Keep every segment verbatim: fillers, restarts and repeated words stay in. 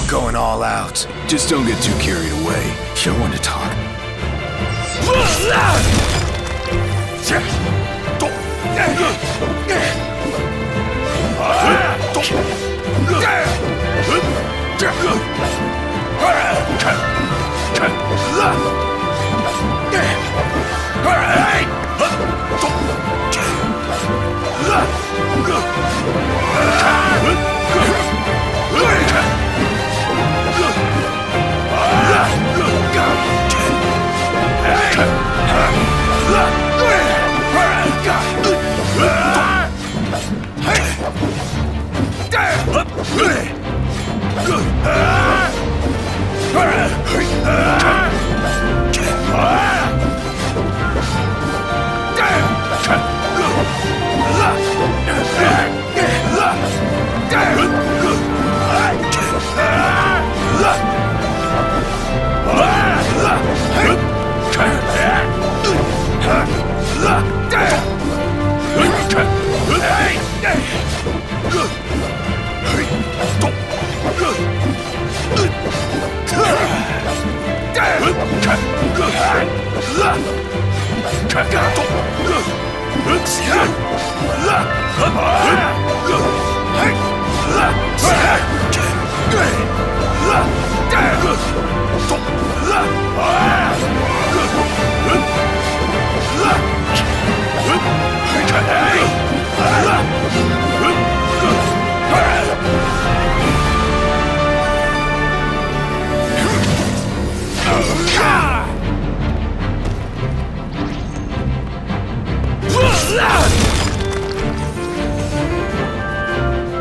going all out. Just don't get too carried away. You're one to talk.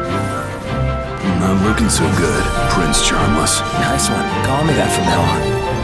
Not looking so good, Prince Charmless. Nice one. Call me that from now on.